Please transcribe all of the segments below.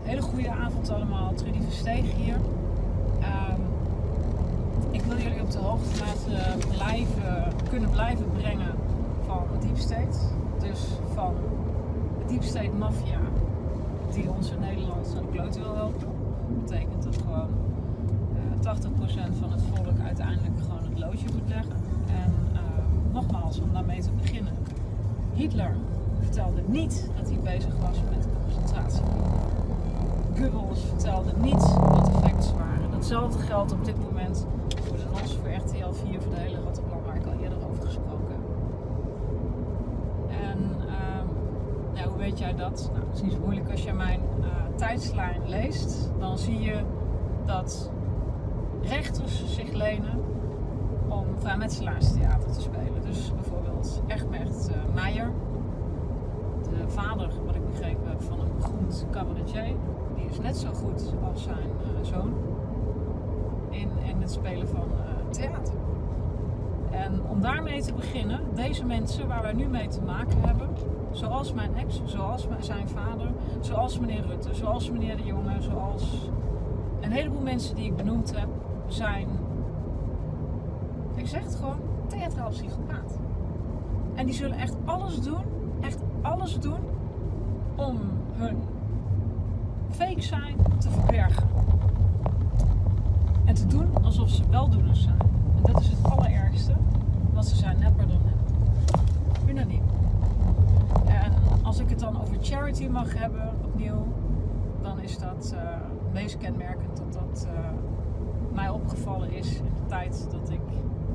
Hele goede avond allemaal, Trudy Versteeg hier. Ik wil jullie op de hoogte kunnen blijven brengen van de Deep State. Dus van de Deep State Mafia die ons in Nederland naar de klote wil helpen. Dat betekent dat gewoon 80% van het volk uiteindelijk gewoon het loodje moet leggen. En nogmaals, om daarmee te beginnen. Hitler vertelde niet dat hij bezig was met de concentratiekamp. Goebbels vertelde niet wat de facts waren. Datzelfde geldt op dit moment voor de NOS, voor RTL 4, voor de hele Rattenplan waar ik al eerder over gesproken heb. En hoe weet jij dat? Nou, dat is niet zo moeilijk. Als je mijn tijdslijn leest, dan zie je dat rechters zich lenen om vrijmetselaarstheater te spelen. Dus bijvoorbeeld Egmert Meijer, de vader, wat ik begrepen heb, van een beroemd cabaretier. Die is net zo goed als zijn zoon in het spelen van theater. En om daarmee te beginnen, deze mensen waar wij nu mee te maken hebben, zoals mijn ex, zoals zijn vader, zoals meneer Rutte, zoals meneer De Jonge, zoals een heleboel mensen die ik benoemd heb, zijn, ik zeg het gewoon, theatraal psychopaat. En die zullen echt alles doen om hun fake zijn te verbergen. En te doen alsof ze weldoeners zijn. En dat is het allerergste, want ze zijn nepper dan nep. Unaniem. En als ik het dan over charity mag hebben, opnieuw, dan is dat meest kenmerkend dat mij opgevallen is in de tijd dat ik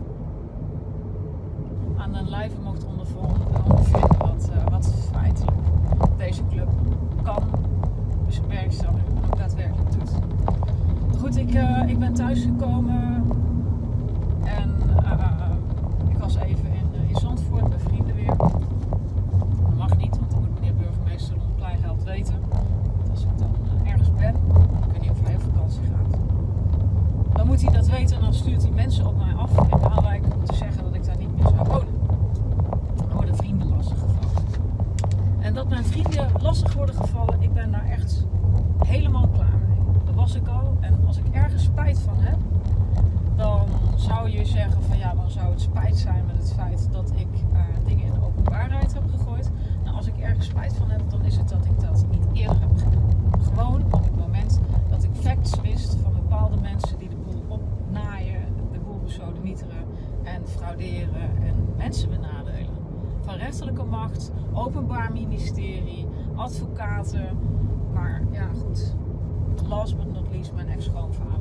aan den lijve mocht ondervinden wat feitelijk deze club kan, dus een werkstelling ook daadwerkelijk doet. Goed, ik ben thuisgekomen en ik was even in Zandvoort bij vrienden weer. Dat mag niet, want dan moet meneer burgemeester ons kleingeld weten. Want als ik dan ergens ben, ik weet niet of hij op vakantie gaat, dan moet hij dat weten en dan stuurt hij mensen op mij af in Waalwijk om te zeggen dat ik daar niet meer zou wonen. Dan worden vrienden lastig gevallen. En dat mijn vrienden lastig worden gevallen, ik ben daar echt helemaal klaar mee. Dat was ik al. En als ik ergens spijt van heb, dan zou je zeggen van ja, dan zou het spijt zijn met het feit dat ik dingen in de openbaarheid heb gegooid. Nou, als ik ergens spijt van heb, dan is het dat ik dat niet eerder heb gedaan. Gewoon op het moment dat ik facts wist van bepaalde mensen die de boel opnaaien, de boel besodemieteren en frauderen en mensen benadelen. Van rechterlijke macht, openbaar ministerie, advocaten, maar ja goed, last but not least mijn ex-schoonvader.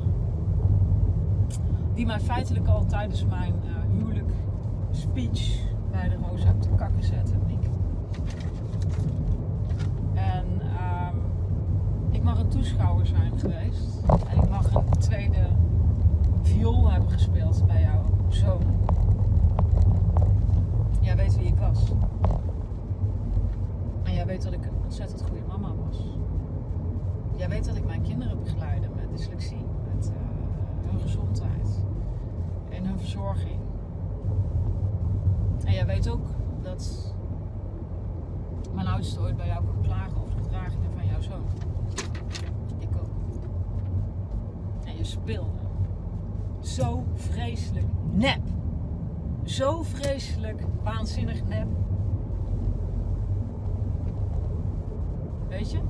Die mij feitelijk al tijdens mijn huwelijk speech bij de Rosa op de kakken zette, Nick. En ik mag een toeschouwer zijn geweest. En ik mag een tweede viool hebben gespeeld bij jouw zoon. Jij weet wie ik was. En jij weet dat ik een ontzettend goede mama was. Jij weet dat ik mijn kinderen begeleide met dyslexie, met hun gezondheid en hun verzorging. En jij weet ook dat mijn oudste ooit bij jou kon klagen over de gedragingen van jouw zoon. Ik ook. En je speelde zo vreselijk nep. Zo vreselijk waanzinnig nep. Weet je?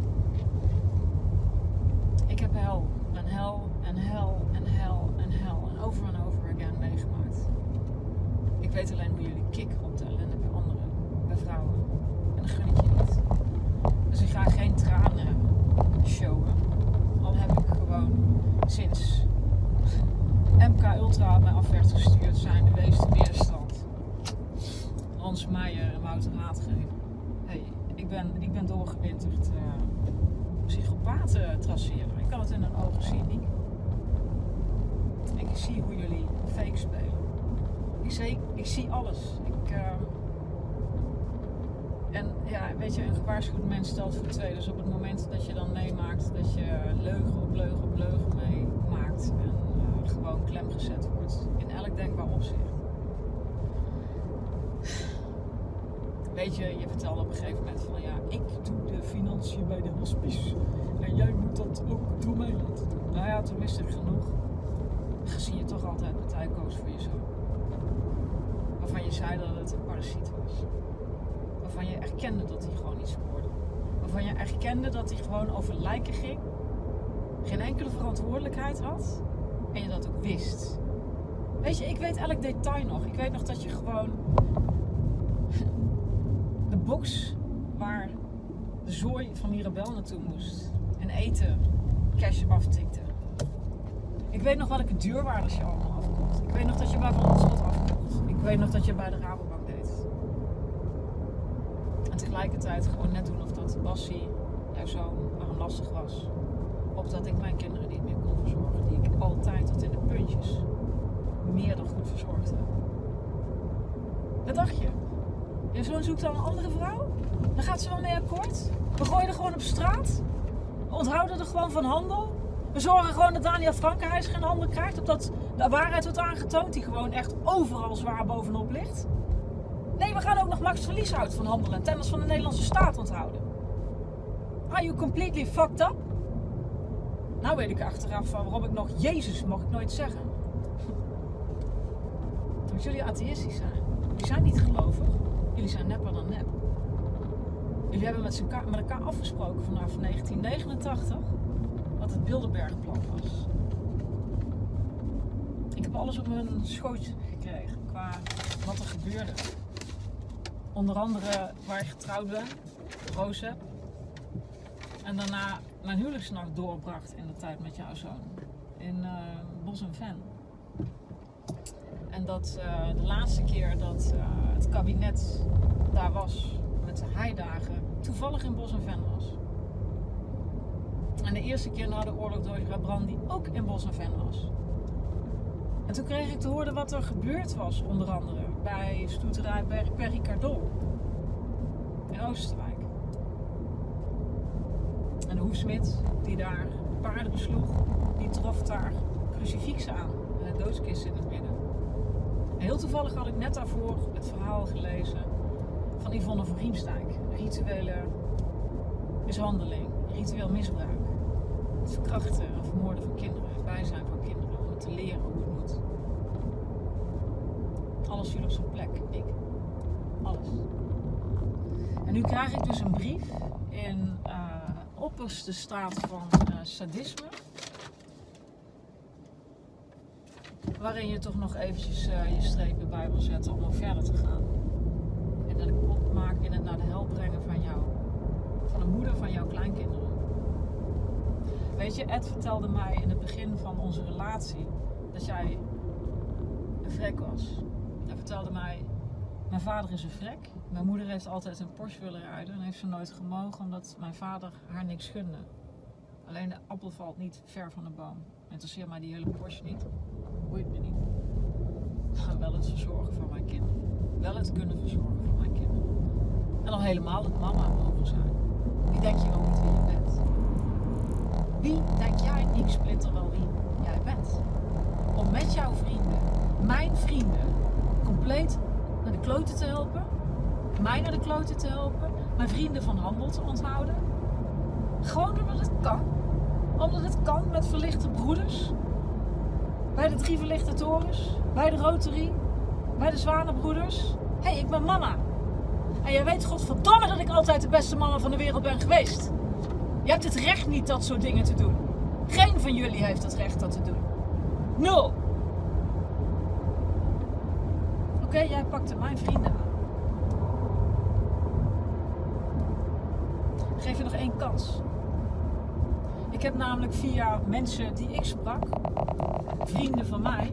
Ik heb hel en hel en hel en hel en hel en over again meegemaakt. Ik weet alleen hoe jullie kicken op de ellende bij anderen, bij vrouwen. En dat gun ik je niet. Dus ik ga geen tranen showen. Al heb ik gewoon sinds MK Ultra mij af werd gestuurd zijn de meeste weerstand. Hans Meijer en Wouter Haatgeen. Hey, ik ben doorgewinterd psychopaten traceren. Ik kan het in hun ogen zien, niet. Ik zie hoe jullie fake spelen. Ik zie alles. En ja, weet je, een gewaarschuwd mens stelt voor twee. Dus op het moment dat je dan meemaakt dat je leugen op leugen op leugen meemaakt en gewoon klem gezet wordt in elk denkbaar opzicht. Weet je, je vertelde op een gegeven moment van ja, ik doe de financiën bij de hospice en jij moet dat ook door mij laten doen. Nou ja, toen wist ik genoeg. Gezien je toch altijd partij koos voor je zoon. Waarvan je zei dat het een parasiet was. Waarvan je erkende dat hij gewoon niet spoorde. Waarvan je erkende dat hij gewoon over lijken ging. Geen enkele verantwoordelijkheid had. En je dat ook wist. Weet je, ik weet elk detail nog. Ik weet nog dat je gewoon de box waar de zooi van Mirabel naartoe moest en eten cash aftikte. Ik weet nog welke deurwaarders je allemaal afkocht. Ik weet nog dat je bij Van Landschot afkocht. Ik weet nog dat je bij de Rabobank deed. En tegelijkertijd gewoon net doen of dat Bassie, jouw zoon, armlastig was. Opdat ik mijn kinderen niet meer kon verzorgen. Die ik altijd tot in de puntjes meer dan goed verzorgd heb. Wat dacht je? Je zoon zoekt dan een andere vrouw? Dan gaat ze wel mee akkoord? We gooien er gewoon op straat? We onthouden er gewoon van handel? We zorgen gewoon dat Daniel Frankenhuis geen handel krijgt? Opdat de waarheid wordt aangetoond die gewoon echt overal zwaar bovenop ligt? Nee, we gaan ook nog Max Verlieshout van handel en tennis van de Nederlandse staat onthouden. Are you completely fucked up? Nou weet ik achteraf van waarom ik nog Jezus mag ik nooit zeggen. Omdat jullie atheïstisch zijn. Jullie zijn niet gelovig. Jullie zijn nepper dan nep. Jullie hebben met elkaar afgesproken vanaf 1989 wat het Bilderbergplan was. Ik heb alles op mijn schoot gekregen qua wat er gebeurde. Onder andere waar ik getrouwd ben, Roos heb. En daarna mijn huwelijksnacht doorbracht in de tijd met jouw zoon. In Bos en Ven. En dat de laatste keer dat het kabinet daar was met de heidagen toevallig in Bos en Ven was. En de eerste keer na de oorlog door Brand die ook in Bos en Ven was. En toen kreeg ik te horen wat er gebeurd was, onder andere bij stoeterij Perricardol in Oostenrijk. En de hoefsmid die daar paarden besloeg, die trof daar crucifixen aan en een doodskist in het midden. En heel toevallig had ik net daarvoor het verhaal gelezen van Yvonne van Riemsdijk. Rituele mishandeling, ritueel misbruik. Het verkrachten en vermoorden van kinderen, het bijzijn van kinderen, om het te leren hoe het moet. Alles viel op zijn plek, ik. Alles. En nu krijg ik dus een brief in opperste staat van sadisme. Waarin je toch nog eventjes je strepen bij wil zetten om nog verder te gaan. En dat ik opmaak in het naar de hel brengen van jou. Van de moeder van jouw kleinkinderen. Weet je, Ed vertelde mij in het begin van onze relatie dat jij een vrek was. Hij vertelde mij, mijn vader is een vrek. Mijn moeder heeft altijd een Porsche willen rijden en heeft ze nooit gemogen omdat mijn vader haar niks gunde. Alleen de appel valt niet ver van de boom. Interesseert mij die hele Porsche niet. Boeit me niet. Maar wel het verzorgen van mijn kinderen. Wel het kunnen verzorgen van mijn kinderen. En al helemaal het mama mogen zijn. Wie denk je wel niet wie je bent? Wie denk jij, niet splinter wel wie jij bent? Om met jouw vrienden, mijn vrienden, compleet naar de kloten te helpen. Mij naar de kloten te helpen. Mijn vrienden van handel te onthouden. Gewoon omdat het kan. Omdat het kan met verlichte broeders. Bij de 3 verlichte torens. Bij de Rotary. Bij de Zwanenbroeders. Hé, ik ben mama. En jij weet godverdomme dat ik altijd de beste mama van de wereld ben geweest. Je hebt het recht niet dat soort dingen te doen. Geen van jullie heeft het recht dat te doen. 0. Oké, jij pakte mijn vrienden aan. Ik geef je nog 1 kans. Ik heb namelijk via mensen die ik sprak, vrienden van mij,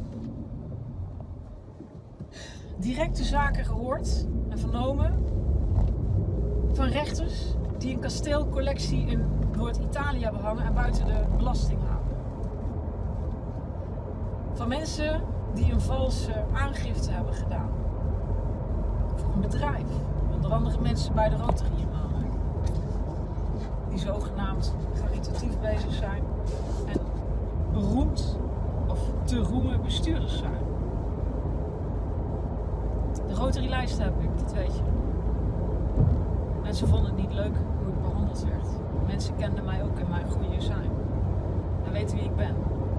directe zaken gehoord en vernomen van rechters die een kasteelcollectie in Noord-Italië hebben hangen en buiten de belasting houden. Van mensen die een valse aangifte hebben gedaan voor een bedrijf. Onder andere mensen bij de Rotary in aanraking. Die zogenaamd caritatief bezig zijn en beroemd of te roemen bestuurders zijn. De Rotary-lijst heb ik, dat weet je. Mensen vonden het niet leuk hoe ik behandeld werd. Mensen kende mij ook in mijn goede zijn. En weet wie ik ben.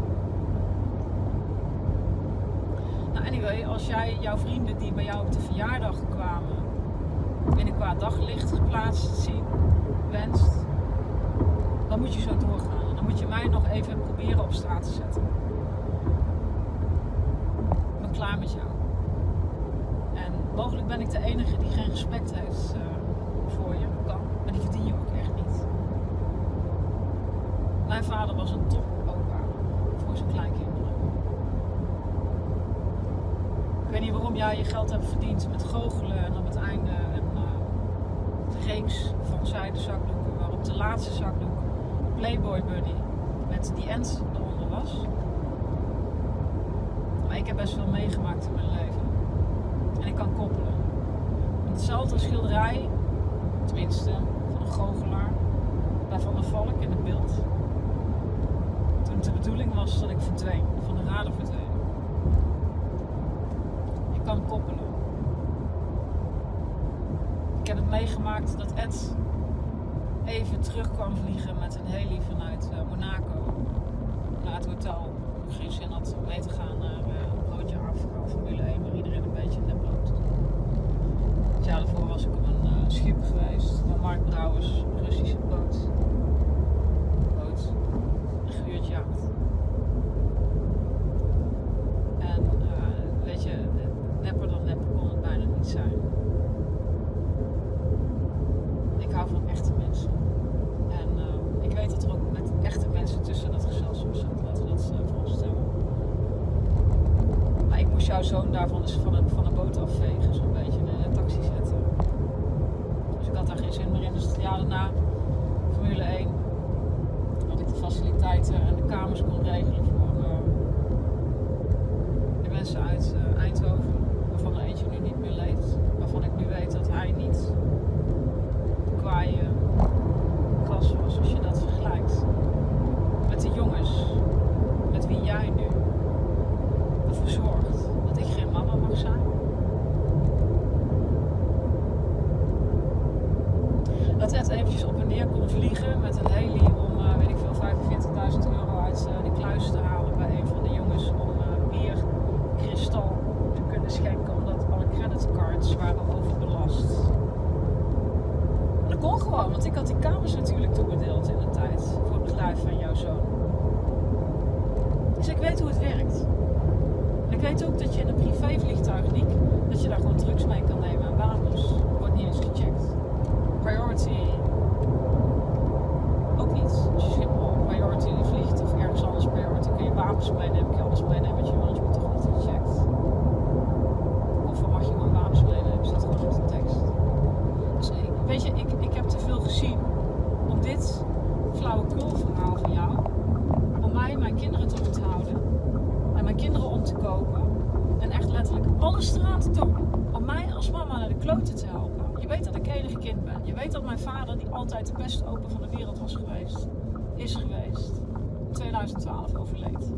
Nou anyway, als jij jouw vrienden die bij jou op de verjaardag kwamen in een qua daglicht geplaatst zien, wenst, dan moet je zo doorgaan. En dan moet je mij nog even proberen op straat te zetten. Ik ben klaar met jou. En mogelijk ben ik de enige die geen respect heeft voor je. Kan. Maar die verdien je ook echt niet. Mijn vader was een top opa voor zijn kleinkinderen. Ik weet niet waarom jij je geld hebt verdiend met goochelen en op het einde een reeks van zijden zakdoeken waarop de laatste zakdoek Playboy Buddy met die end eronder was. Maar ik heb best veel meegemaakt in mijn leven. En ik kan koppelen. Hetzelfde schilderij, tenminste van een goochelaar, bij Van der Valk in het beeld. Toen het de bedoeling was dat ik verdween, van de radar verdween. Ik kan koppelen. Ik heb het meegemaakt dat Ed even terug kwam vliegen met een heli vanuit Monaco naar het hotel. Ik geen zin had om mee te gaan naar een broodje af Formule 1 waar iedereen een beetje nep loopt. Het jaar daarvoor was ik op een schip geweest van Mark Brouwers, een Russische boot. Een gehuurd En weet je, nepper dan nepper kon het bijna niet zijn. Ik hou van echte mensen. En ik weet dat er ook met echte mensen tussen dat gezelschap zit. Laten we dat voorstellen. Maar ik moest jouw zoon daarvan dus van de boot afvegen. Zo'n beetje in een taxi zetten. Dus ik had daar geen zin meer in. Dus het jaar daarna, Formule 1, dat ik de faciliteiten en de kamers kon regelen voor de mensen uit Eindhoven. Waarvan er eentje nu niet meer leeft. Waarvan ik nu weet dat hij niet kwaaie klas was als je dat vergelijkt met de jongens met wie jij nu ervoor zorgt dat ik geen mama mag zijn. Dat Ed eventjes op en neer kon vliegen met een heli om weet ik veel €45.000 uit de kluis te halen bij een van de jongens om bier kristal te kunnen schenken omdat alle creditcards waren overbelast. Dat kon gewoon, want ik had die kamers natuurlijk toebedeeld in de tijd voor het bedrijf van jouw zoon. Dus ik weet hoe het werkt. En ik weet ook dat je in een privévliegtuig niet, dat je daar gewoon drugs mee kan nemen en wapens. Wordt niet eens gecheckt. Priority ook niet. Als je Schiphol Priority vliegt of ergens anders Priority, kun je wapens meenemen, kun je alles meenemen wat je wil, je wordt toch niet gecheckt. Of mag je gewoon wapens meenemen, staat gewoon op de tekst. Dus weet je, ik heb te veel gezien om dit flauwekul verhaal van jou, om mij mijn kinderen te onthouden en mijn kinderen om te kopen en echt letterlijk alles eraan te doen om mij als mama naar de kloten te helpen. Je weet dat ik enig kind ben. Je weet dat mijn vader, die altijd de beste opa van de wereld was geweest, is geweest, in 2012 overleed.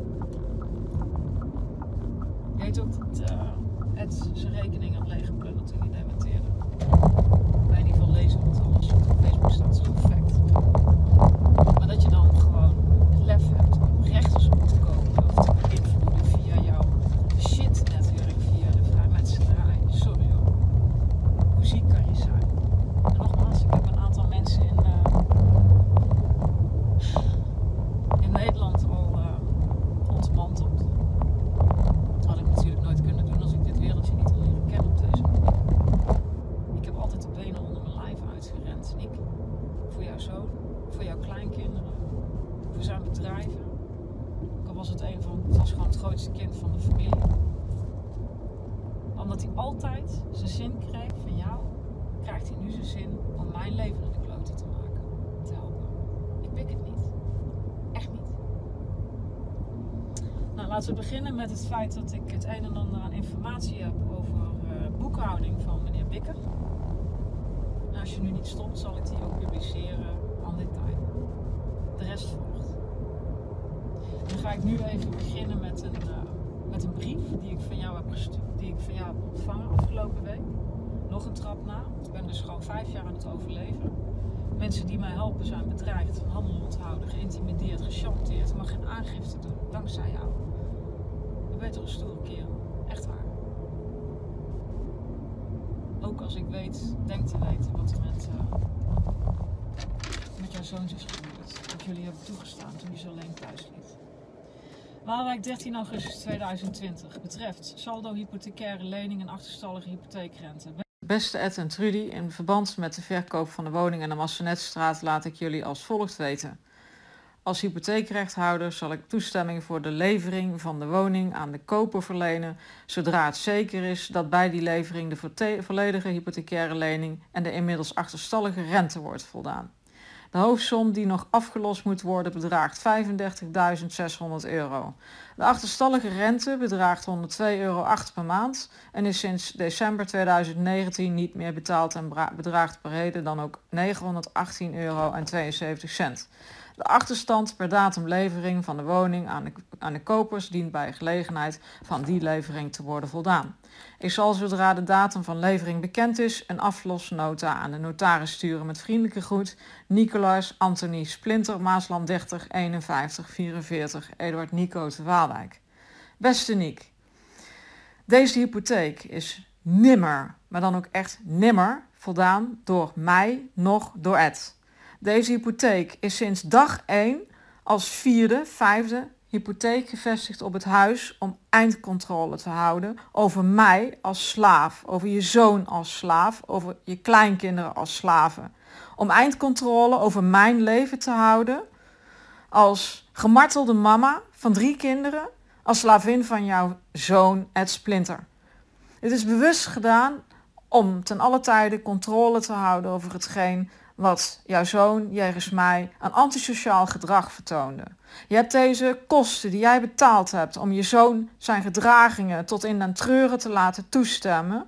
Je weet ook dat Ed zijn rekening had leeggeplunderd toen hij dementeerde. Bij in ieder geval lezen wat alles op Facebook staat, is gewoon fact. Maar dat je dan gewoon het lef hebt om rechters op te komen of te beïnvloeden via jouw shit-netwerk, via de vrijmetselarij. Sorry hoor. Hoe ziek kan je zijn? En nogmaals, ik heb een aantal mensen in Nederland al ontmanteld. Had ik natuurlijk nooit kunnen doen als ik dit wereldje niet had leren kennen op deze manier. Ik heb altijd de benen onder mijn lijf uitgerend. En ik voor jouw zoon, voor jouw kleinkinderen, voor zijn bedrijven. Ook al was het was gewoon het grootste kind van de familie. Omdat hij altijd zijn zin kreeg van jou, krijgt hij nu zijn zin om mijn leven naar de kloten te maken, te helpen. Ik pik het niet. Echt niet. Nou, laten we beginnen met het feit dat ik het een en ander aan informatie heb over boekhouding van meneer Bikker. En als je nu niet stopt, zal ik die ook publiceren aan dit tijd. De rest volgt. Dan ga ik nu even beginnen met een brief die ik van jou heb gestuurd, die ik van jou heb ontvangen afgelopen week. Nog een trap na. Ik ben dus gewoon 5 jaar aan het overleven. Mensen die mij helpen zijn bedreigd, van handel onthouden, geïntimideerd, gechanteerd. Ik mag geen aangifte doen, dankzij jou. Je bent toch een stoere kerel. Echt waar. Ook als ik denk te weten wat er met jouw zoon is gebeurd. Wat jullie hebben toegestaan toen hij zo alleen thuis liet. Waalwijk 13 augustus 2020 betreft saldo hypothecaire lening en achterstallige hypotheekrente. Beste Ed en Trudy, in verband met de verkoop van de woning aan de Massenetstraat laat ik jullie als volgt weten. Als hypotheekrechthouder zal ik toestemming voor de levering van de woning aan de koper verlenen, zodra het zeker is dat bij die levering de volledige hypothecaire lening en de inmiddels achterstallige rente wordt voldaan. De hoofdsom die nog afgelost moet worden bedraagt €35.600. De achterstallige rente bedraagt €102,08 per maand en is sinds december 2019 niet meer betaald en bedraagt per heden dan ook €918,72. De achterstand per datum levering van de woning aan de kopers dient bij gelegenheid van die levering te worden voldaan. Ik zal zodra de datum van levering bekend is een aflosnota aan de notaris sturen met vriendelijke groet. Nicolaas Anthony Splinter, Maasland 30 51 44, Eduard Nico te Waalwijk. Beste Niek, deze hypotheek is nimmer, maar dan ook echt nimmer, voldaan door mij, nog door Ed. Deze hypotheek is sinds dag 1 als 4e, 5e hypotheek gevestigd op het huis om eindcontrole te houden over mij als slaaf, over je zoon als slaaf, over je kleinkinderen als slaven. Om eindcontrole over mijn leven te houden als gemartelde mama van 3 kinderen, als slavin van jouw zoon Ed Splinter. Dit is bewust gedaan om ten alle tijde controle te houden over hetgeen wat jouw zoon jegens mij aan antisociaal gedrag vertoonde. Je hebt deze kosten die jij betaald hebt om je zoon zijn gedragingen tot in den treuren te laten toestemmen,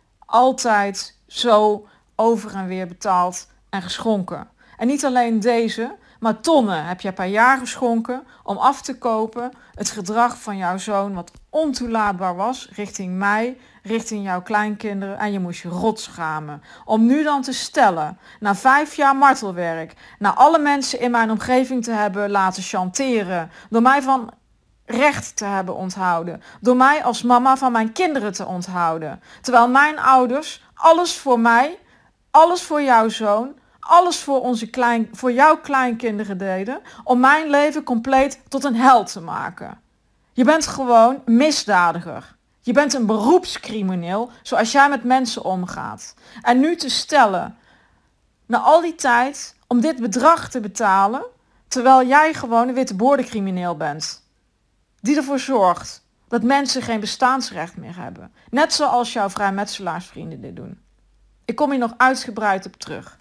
altijd zo over en weer betaald en geschonken. En niet alleen deze, maar tonnen heb je per jaar geschonken om af te kopen het gedrag van jouw zoon wat ontoelaatbaar was richting mij, richting jouw kleinkinderen en je moest je rot schamen. Om nu dan te stellen, na 5 jaar martelwerk, na alle mensen in mijn omgeving te hebben laten chanteren, door mij van recht te hebben onthouden, door mij als mama van mijn kinderen te onthouden. Terwijl mijn ouders alles voor mij, alles voor jouw zoon, alles voor jouw kleinkinderen deden om mijn leven compleet tot een hel te maken. Je bent gewoon misdadiger. Je bent een beroepscrimineel zoals jij met mensen omgaat. En nu te stellen, na al die tijd, om dit bedrag te betalen, terwijl jij gewoon een witteboordencrimineel bent. Die ervoor zorgt dat mensen geen bestaansrecht meer hebben. Net zoals jouw vrijmetselaarsvrienden dit doen. Ik kom hier nog uitgebreid op terug.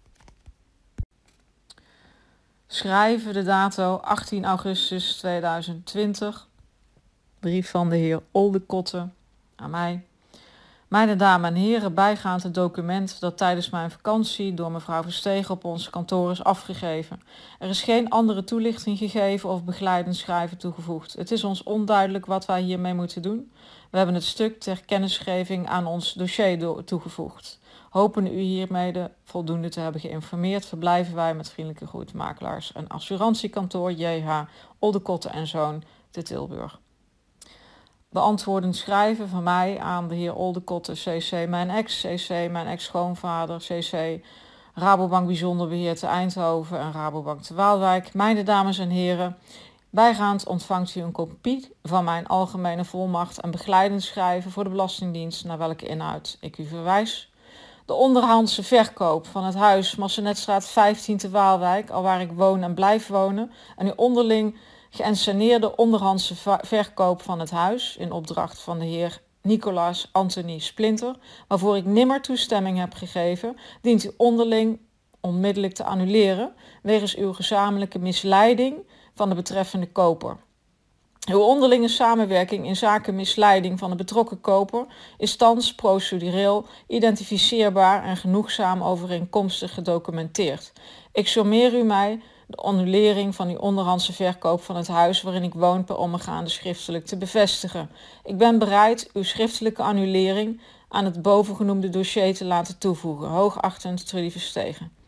Schrijven de dato 18 augustus 2020. Brief van de heer Oldekotte aan mij. Mijne dames en heren, bijgaand het document dat tijdens mijn vakantie door mevrouw Verstegen op ons kantoor is afgegeven. Er is geen andere toelichting gegeven of begeleidend schrijven toegevoegd. Het is ons onduidelijk wat wij hiermee moeten doen. We hebben het stuk ter kennisgeving aan ons dossier toegevoegd. Hopen u hiermee voldoende te hebben geïnformeerd, verblijven wij met vriendelijke groet makelaars en assurantiekantoor JH Oldekotte en Zoon te Tilburg. Beantwoordend schrijven van mij aan de heer Oldekotte, CC mijn ex, CC mijn ex-schoonvader, CC Rabobank Bijzonder Beheer te Eindhoven en Rabobank te Waalwijk. Mijne dames en heren, bijgaand ontvangt u een kopie van mijn algemene volmacht en begeleidend schrijven voor de Belastingdienst, naar welke inhoud ik u verwijs. De onderhandse verkoop van het huis Massenetstraat 15 te Waalwijk, alwaar ik woon en blijf wonen, en uw onderling geënsceneerde onderhandse verkoop van het huis in opdracht van de heer Nicolaas Anthony Splinter, waarvoor ik nimmer toestemming heb gegeven, dient u onderling onmiddellijk te annuleren wegens uw gezamenlijke misleiding van de betreffende koper. Uw onderlinge samenwerking in zaken misleiding van de betrokken koper is thans procedureel identificeerbaar en genoegzaam overeenkomstig gedocumenteerd. Ik sommeer u mij de annulering van uw onderhandse verkoop van het huis waarin ik woon per omgaande schriftelijk te bevestigen. Ik ben bereid uw schriftelijke annulering aan het bovengenoemde dossier te laten toevoegen. Hoogachtend Trudy Verstegen.